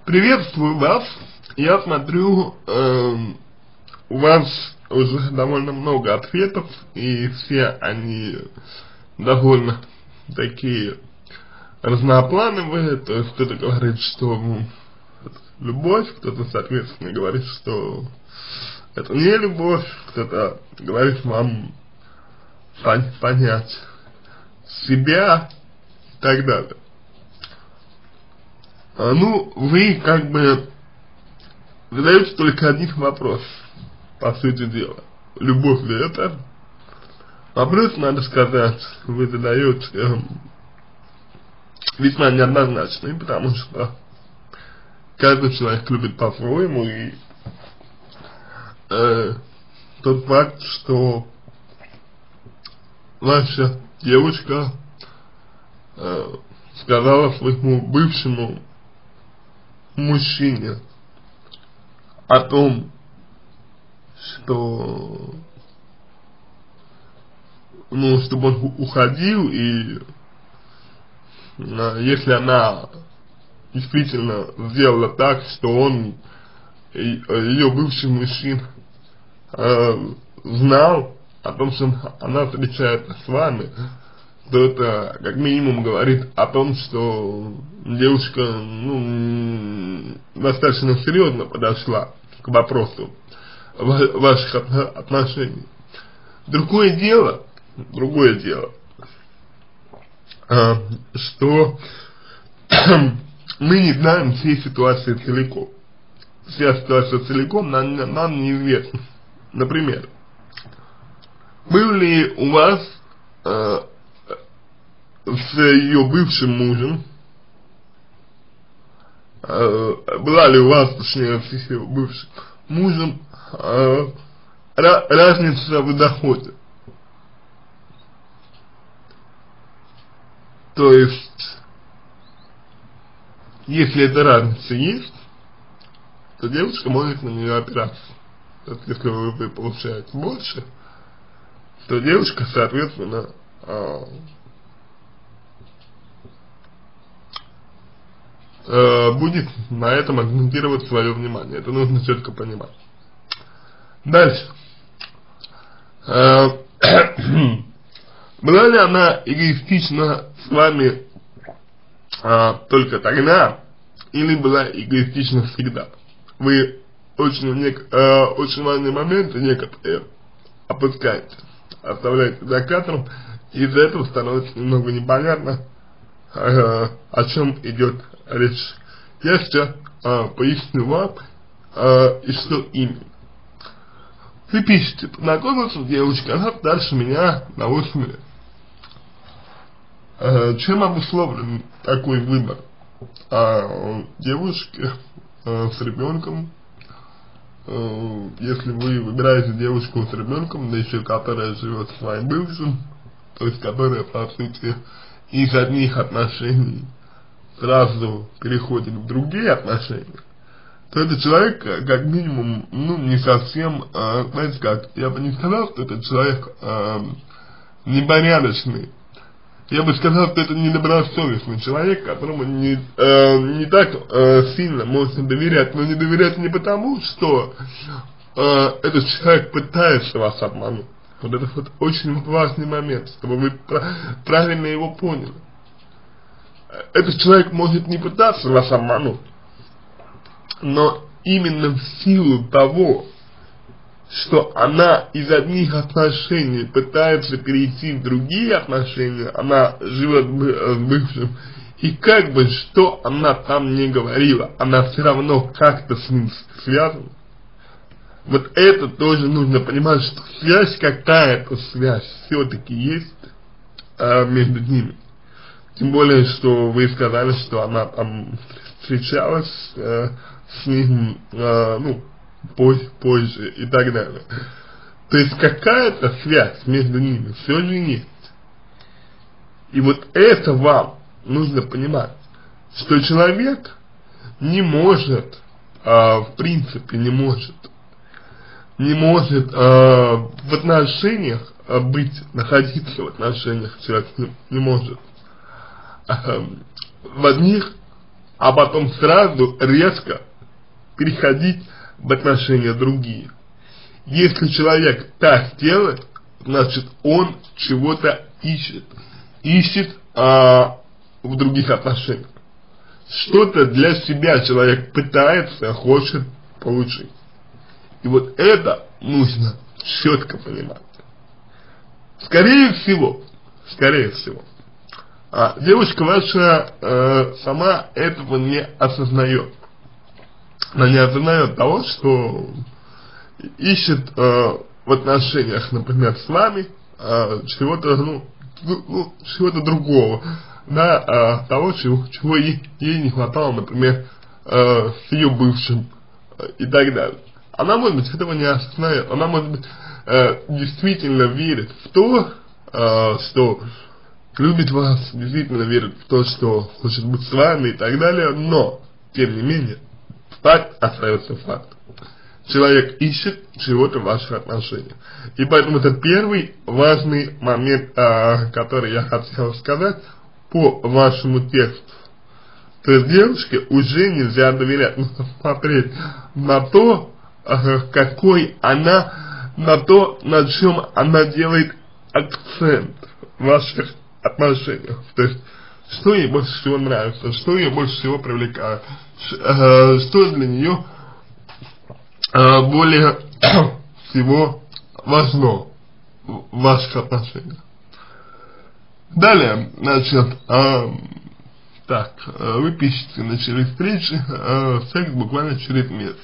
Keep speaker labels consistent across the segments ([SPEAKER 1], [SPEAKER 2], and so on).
[SPEAKER 1] Приветствую вас. Я смотрю, у вас уже довольно много ответов, и все они довольно такие разноплановые. То есть кто-то говорит, что любовь, кто-то, соответственно, говорит, что это не любовь, кто-то говорит вам понять себя и так далее. Ну, вы как бы задаете только один вопрос, по сути дела. Любовь ли это? Вопрос, надо сказать, вы задаете весьма неоднозначный, потому что каждый человек любит по-своему, и тот факт, что ваша девушка сказала своему бывшему мужчине о том, что чтобы он уходил, и если она действительно сделала так, что он, ее бывший мужчина, знал о том, что она встречается с вами, то это как минимум говорит о том, что девушка достаточно серьезно подошла к вопросу ваших отношений. Другое дело, что мы не знаем всей ситуации целиком. Вся ситуация целиком нам неизвестна. Например, был ли у вас с ее бывшим мужем, была ли у вас, точнее, с ее бывшим мужем разница в доходе? То есть, если эта разница есть, то девушка может на нее опираться. То есть, если вы получаете больше, то девушка, соответственно, будет на этом акцентировать свое внимание. Это нужно четко понимать. Дальше. Была ли она эгоистична с вами только тогда, или была эгоистична всегда? Вы очень важные моменты некоторые опускаете, оставляете за кадром, и из-за этого становится немного непонятно, о чем идет речь. Я сейчас поясню вам, и что именно. Вы пишете: познакомился с девушкой, она старше меня на 8 лет. Чем обусловлен такой выбор девушки с ребенком? Если вы выбираете девушку с ребенком, да еще которая живет с своим бывшим, то есть которая, по сути, из одних отношений сразу переходит в другие отношения, то этот человек, как минимум, не совсем, знаете как, я бы не сказал, что этот человек непорядочный. Я бы сказал, что это недобросовестный человек, которому не так сильно можно доверять, но не доверять не потому, что этот человек пытается вас обмануть. Вот это вот очень важный момент, чтобы вы правильно его поняли. Этот человек может не пытаться вас обмануть, но именно в силу того, что она из одних отношений пытается перейти в другие отношения, она живет с бывшим, и как бы что она там не говорила, она все равно как-то с ним связана. Вот это тоже нужно понимать, что связь, какая-то связь все-таки есть между ними. Тем более, что вы сказали, что она там встречалась с ним, позже и так далее. То есть какая-то связь между ними все же есть. И вот это вам нужно понимать, что человек не может, в принципе не может в отношениях находиться в отношениях, человек не может в одних а потом сразу резко переходить в отношения другие. Если человек так делает, значит он чего-то ищет. Ищет в других отношениях. Что-то для себя человек пытается, хочет получить. И вот это нужно четко понимать. Скорее всего, девушка ваша сама этого не осознает. Она не осознает того, что ищет в отношениях, например, с вами чего-то, чего-то другого, да, того, чего ей не хватало, например, с ее бывшим и так далее. Она, может быть, этого не осознает, она, может быть, действительно верит в то, что любит вас, действительно верит в то, что хочет быть с вами и так далее, но, тем не менее, факт остается фактом. Человек ищет чего-то в ваших отношениях. И поэтому это первый важный момент, который я хотел сказать по вашему тексту. То есть девушке уже нельзя доверять, смотреть на то, какой она, на то, на чем она делает акцент в ваших отношениях. То есть, что ей больше всего нравится, что ее больше всего привлекает, что для нее более всего важно в ваших отношениях. Далее, значит, вы пишете, начали встречи, секс буквально через месяц.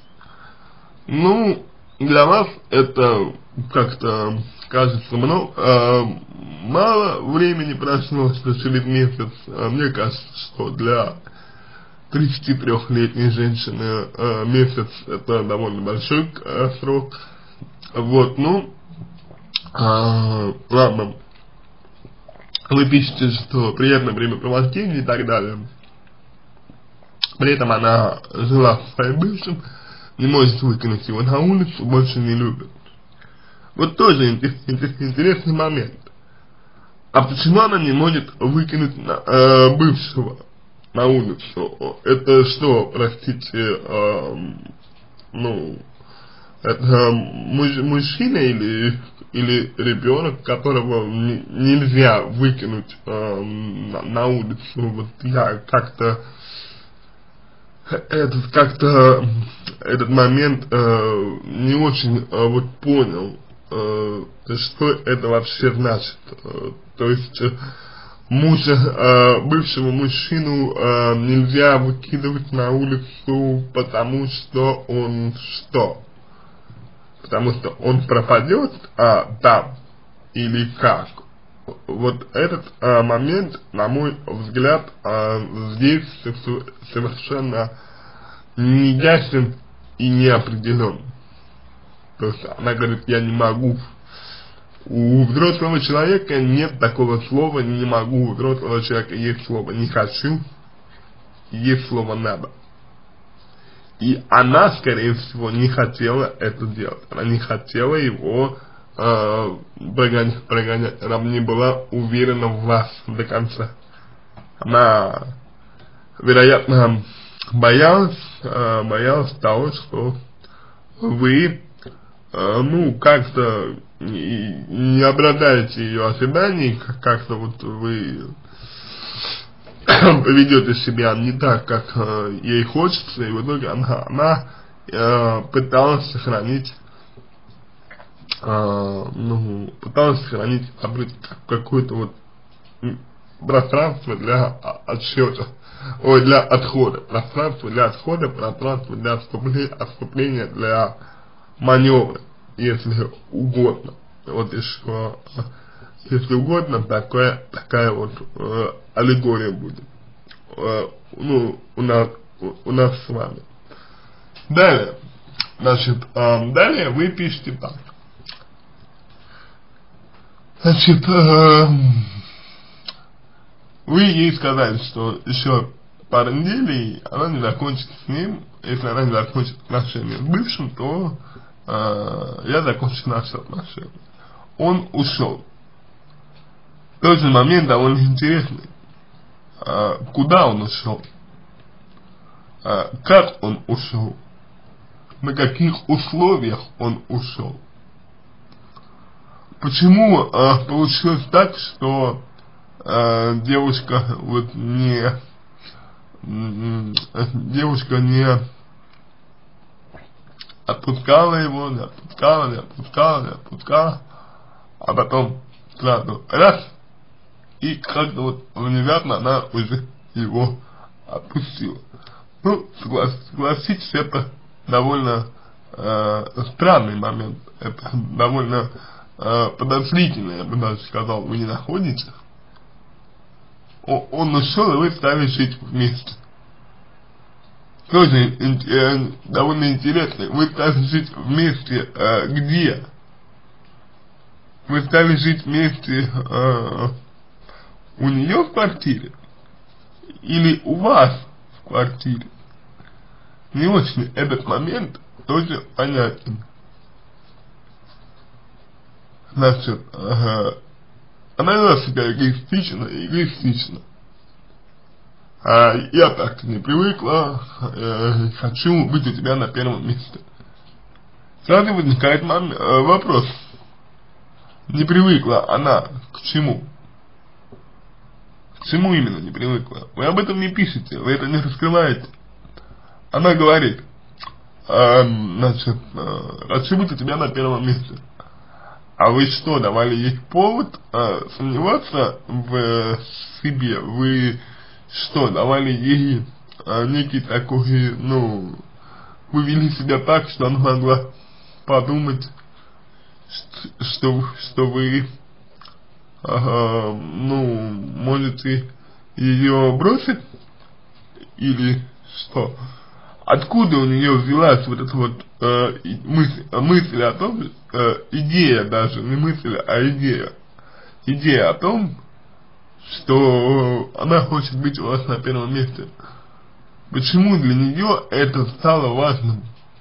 [SPEAKER 1] Ну, для вас это как-то кажется мало времени прошло, что через месяц. Мне кажется, что для 33-летней женщины месяц это довольно большой срок. Вот, ладно. Вы пишете, что приятное времяпровождение и так далее. При этом она жила со своим бывшим, не может выкинуть его на улицу, больше не любит. Вот тоже интересный момент. А почему она не может выкинуть бывшего на улицу? Это что, простите, это мужчина или ребенок, которого нельзя выкинуть на улицу? Вот я как-то этот момент не очень понял, что это вообще значит. То есть бывшего мужчину нельзя выкидывать на улицу, потому что он что? Потому что он пропадет там или как? Вот этот момент, на мой взгляд, здесь совершенно не ясен и не определен. То есть она говорит, я не могу. У взрослого человека нет такого слова не могу. У взрослого человека есть слово не хочу, есть слово надо. И она, скорее всего, не хотела это делать. Она не хотела его прогонять. Она не была уверена в вас до конца. Она, вероятно, боялась того, что вы, как-то не оправдаете ее ожиданий, как-то вот вы ведете себя не так, как ей хочется, и в итоге она пыталась сохранить какое-то пространство для отхода, пространство для отступления, для маневра, если угодно. Вот еще, если угодно, такая вот аллегория будет, у нас с вами. Далее, далее вы пишете так. Значит, вы ей сказали, что еще пару недель, и она не закончит с ним. Если она не закончит отношения с бывшим, то я закончу наши отношения. Он ушел. В тот же момент довольно интересный. Куда он ушел? как он ушел, на каких условиях он ушел. Почему получилось так, что девушка вот девушка не отпускала его, не отпускала, а потом сразу раз, и как-то вот внезапно она уже его отпустила. Ну, согласитесь, это довольно странный момент, это довольно подозрительно, я бы даже сказал, вы не находите? Он ушел, и вы стали жить вместе. Тоже довольно интересно, вы стали жить вместе где? Вы стали жить вместе у нее в квартире? Или у вас в квартире? Не очень этот момент тоже понятен. Значит, она вела себя эгоистично. Я так не привыкла, хочу быть у тебя на первом месте. Сразу возникает вопрос, не привыкла она к чему? К чему именно не привыкла? Вы об этом не пишете, вы это не раскрываете. Она говорит, значит, хочу быть у тебя на первом месте. А вы что, давали ей повод сомневаться в себе? Вы что, давали ей некий такой, ну, вы вели себя так, что она могла подумать, что вы, ну, можете ее бросить? Или что? Откуда у нее взялась вот эта вот мысль о том, идея даже, не мысль, а идея о том, что она хочет быть у вас на первом месте? Почему для нее это стало важным?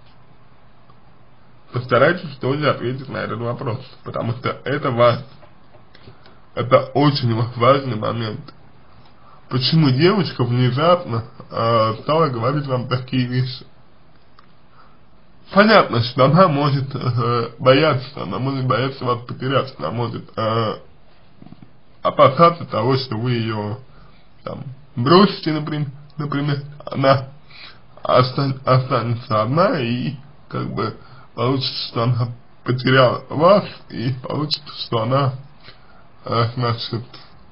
[SPEAKER 1] Постарайтесь тоже ответить на этот вопрос, потому что это важно. Это очень важный момент. Почему девочка внезапно стала говорить вам такие вещи? Понятно, что она может бояться вас потерять, она может опасаться того, что вы ее там бросите, например, она останется одна, и как бы получится, что она потеряла вас, и получится, что она, значит,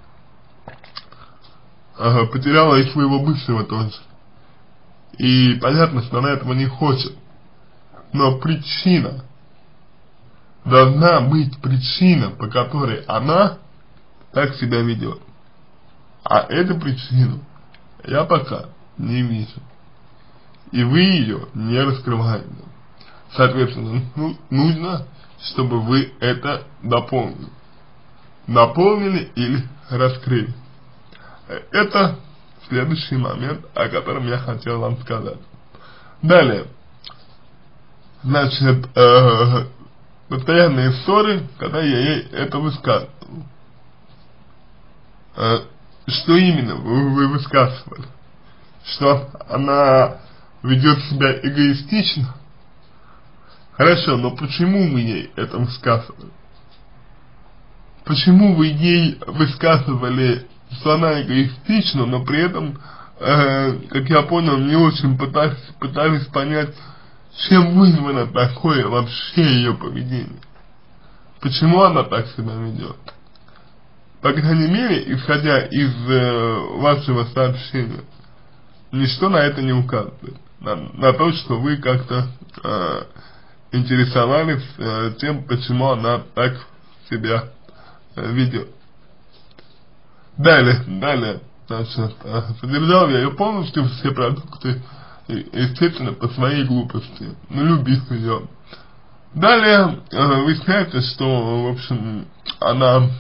[SPEAKER 1] потеряла и своего бывшего тоже. И понятно, что она этого не хочет. Но причина, должна быть причина, по которой она так себя ведет. А эту причину я пока не вижу. И вы ее не раскрываете. Соответственно, нужно, чтобы вы это дополнили. Дополнили или раскрыли. Это следующий момент, о котором я хотел вам сказать. Далее. Значит, постоянные ссоры, когда я ей это высказывал. Что именно вы высказывали? Что она ведет себя эгоистично? Хорошо, но почему вы ей это высказывали? Почему вы ей высказывали, что она эгоистична, но при этом, как я понял, не очень пытались понять, чем вызвано такое вообще ее поведение? Почему она так себя ведет? По крайней мере, исходя из вашего сообщения, ничто на это не указывает. На то, что вы как-то интересовались тем, почему она так себя ведет. Далее, значит, содержал я ее полностью, все продукты, естественно, по своей глупости, но любил ее. Далее выясняется, что, в общем, она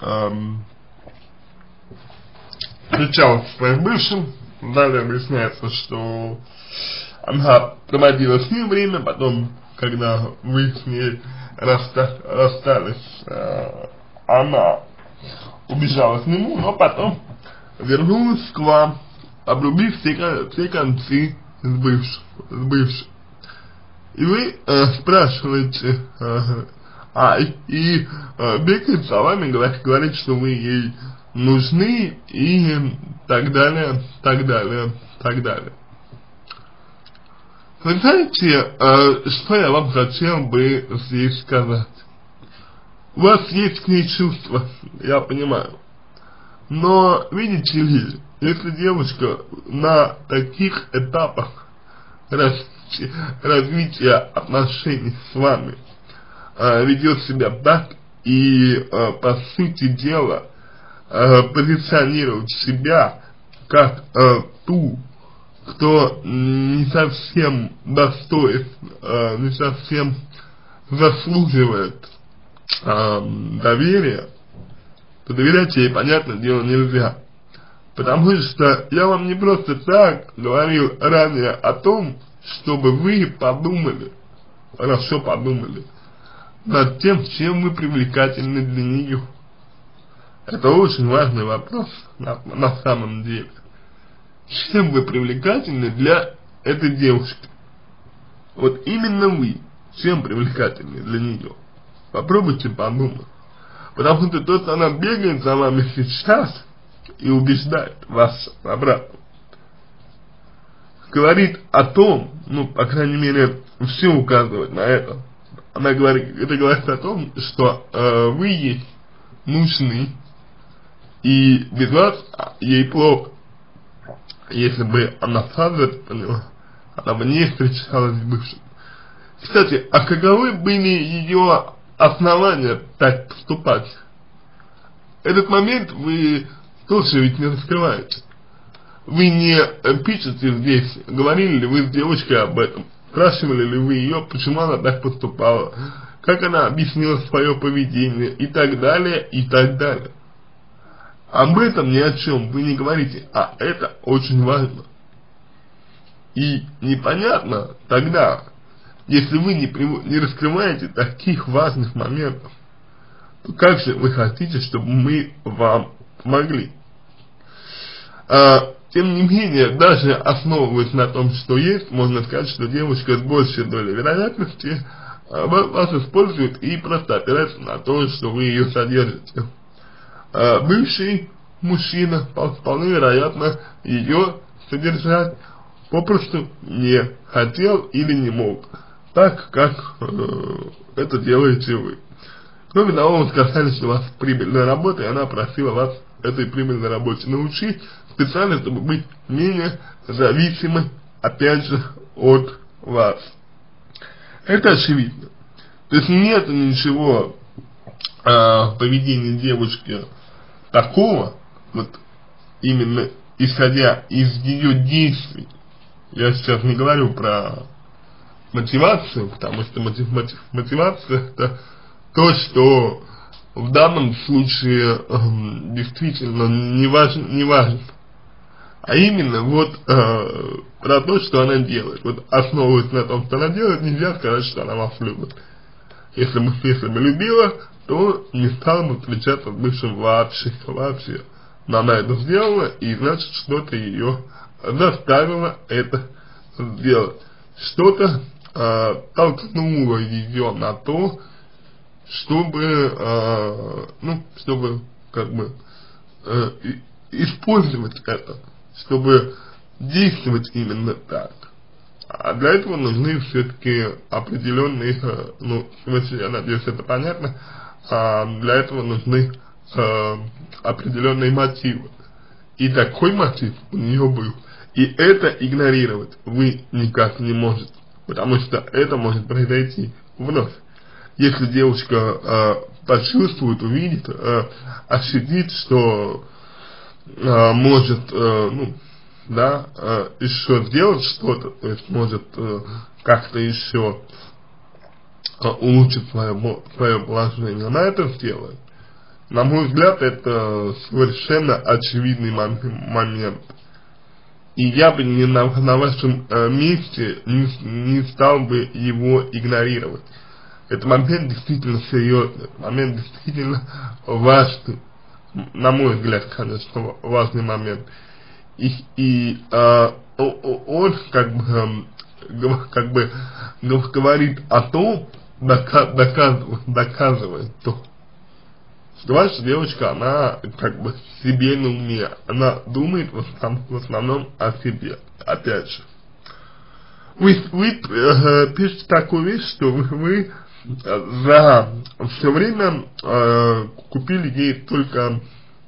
[SPEAKER 1] встречалась со своим бывшим. Далее выясняется, что она проводила с ним время, потом, когда вы с ней расстались, она убежала к нему, но потом вернулась к вам, обрубив все концы с бывшим. И вы спрашиваете, бегает за вами, говорит, что вы ей нужны и так далее, так далее, так далее. Вы знаете, что я вам хотел бы здесь сказать? У вас есть к ней чувства, я понимаю. Но, видите ли, если девушка на таких этапах развития отношений с вами ведет себя так и, по сути дела, позиционирует себя как ту, кто не совсем достоин, не совсем заслуживает доверия, то доверять ей, понятное дело, нельзя. Потому что я вам не просто так говорил ранее о том, чтобы вы подумали, хорошо подумали, над тем, чем вы привлекательны для нее. Это очень важный вопрос на самом деле. Чем вы привлекательны для этой девушки? Вот именно вы, чем привлекательны для нее? Попробуйте подумать. Потому что то, что она бегает за вами сейчас и убеждает вас обратно, говорит о том, ну, по крайней мере, все указывает на это. Это говорит о том, что вы ей нужны, и без вас ей плохо. Если бы она сразу это поняла, она бы не встречалась с бывшим. Кстати, а каковы были ее основания так поступать? Этот момент вы тоже ведь не раскрываете. Вы не пишете здесь, говорили ли вы с девочкой об этом, спрашивали ли вы ее, почему она так поступала, как она объяснила свое поведение и так далее, и так далее. Об этом ни о чем вы не говорите, а это очень важно. И непонятно тогда, если вы не раскрываете таких важных моментов, то как же вы хотите, чтобы мы вам помогли? Тем не менее, даже основываясь на том, что есть, можно сказать, что девушка с большей долей вероятности вас использует и просто опирается на то, что вы ее содержите. Бывший мужчина вполне вероятно ее содержать попросту не хотел или не мог, так как это делаете вы. Кроме того, вы сказали, что у вас прибыльная работа, и она просила вас этой прибыльной работе научить, специально, чтобы быть менее зависимым, опять же, от вас. Это очевидно. То есть нет ничего в поведении девушки такого, вот именно исходя из ее действий. Я сейчас не говорю про мотивацию, потому что мотивация это то, что в данном случае действительно не важно. А именно вот про то, что она делает. Вот основываясь на том, что она делает, нельзя сказать, что она вас любит. Если бы любила, то не стала бы встречаться с бывшим вообще. Но она это сделала, и значит, что-то ее заставило это сделать. Что-то толкнуло ее на то, чтобы, как бы, использовать это, чтобы действовать именно так. А для этого нужны все-таки определенные, я надеюсь, это понятно, для этого нужны определенные мотивы. И такой мотив у нее был. И это игнорировать вы никак не можете, потому что это может произойти вновь. Если девушка почувствует, увидит, ощутит, что может, еще сделать что-то, то есть может как-то еще улучшить свое положение, она это сделает. На мой взгляд, это совершенно очевидный момент. И я бы на вашем месте не стал бы его игнорировать. Этот момент действительно серьезный, момент действительно важный, на мой взгляд, конечно, важный момент. И он как бы говорит о том, доказывает то, что ваша девочка, она как бы себе на уме, она думает в основном о себе. Опять же, вы пишете такую вещь, что вы за все время купили ей только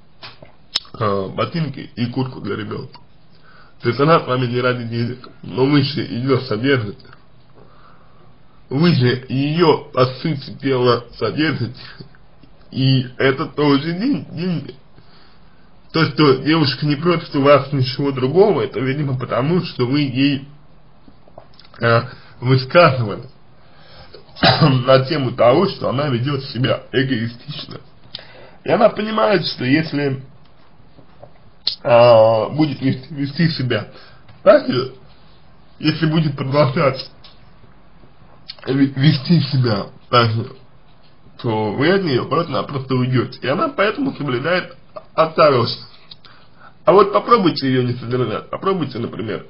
[SPEAKER 1] ботинки и куртку для ребенка. То есть она с вами не ради денег, но вы же ее содержите. Вы же ее, по сути дела, содержите. И это тоже деньги. То, что девушка не просит у вас ничего другого, это, видимо, потому, что вы ей высказывали на тему того, что она ведет себя эгоистично. И она понимает, что если будет вести себя так, если будет продолжать вести себя так, то вы от нее просто уйдете. И она поэтому соблюдает осторожность. А вот попробуйте ее не соблюдать. Попробуйте, например,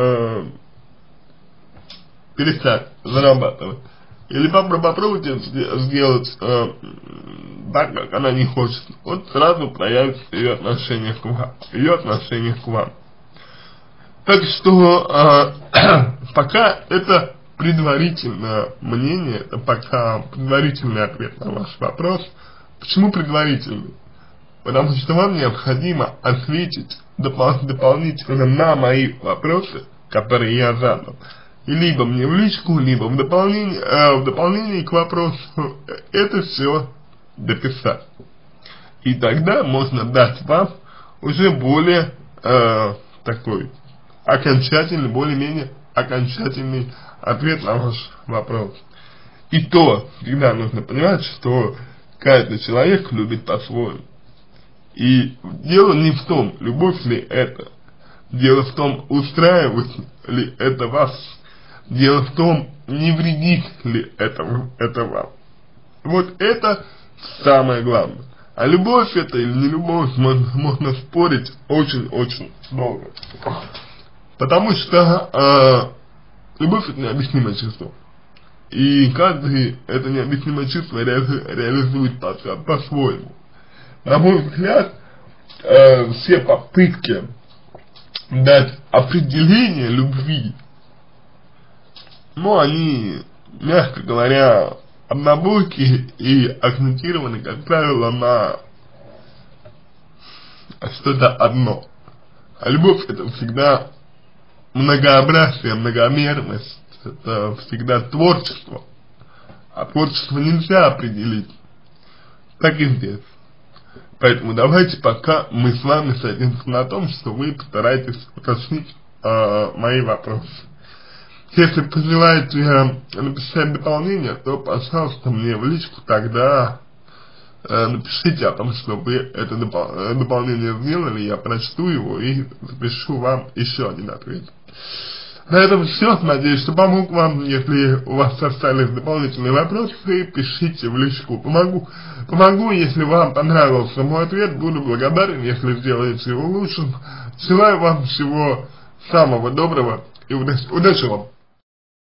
[SPEAKER 1] перестать зарабатывать. Или попробуйте сделать так, как она не хочет. Вот сразу проявится ее отношение к вам. Так что пока это предварительное мнение, это пока предварительный ответ на ваш вопрос. Почему предварительный? Потому что вам необходимо ответить дополнительно на мои вопросы, которые я задал. И либо мне в личку, либо в дополнение к вопросу это все дописать. И тогда можно дать вам уже более такой окончательный, более-менее окончательный ответ на ваш вопрос. И то всегда нужно понимать, что каждый человек любит по-своему. И дело не в том, любовь ли это, дело в том, устраивает ли это вас, дело в том, не вредит ли это вам. Вот это самое главное. А любовь это или не любовь, можно спорить очень-очень долго. Потому что любовь это необъяснимое чувство. И каждый это необъяснимое чувство реализует по-своему. На мой взгляд, все попытки дать определение любви, они, мягко говоря, однобокие и акцентированы, как правило, на что-то одно. А любовь это всегда многообразие, многомерность, это всегда творчество. А творчество нельзя определить. Так и здесь. Поэтому давайте пока мы с вами сойдемся на том, что вы постараетесь уточнить мои вопросы. Если пожелаете написать дополнение, то, пожалуйста, мне в личку тогда напишите о том, что вы это дополнение сделали, я прочту его и запишу вам еще один ответ. На этом все. Надеюсь, что помог вам. Если у вас остались дополнительные вопросы, пишите в личку. Помогу, если вам понравился мой ответ, буду благодарен, если сделаете его лучшим. Желаю вам всего самого доброго и удачи вам.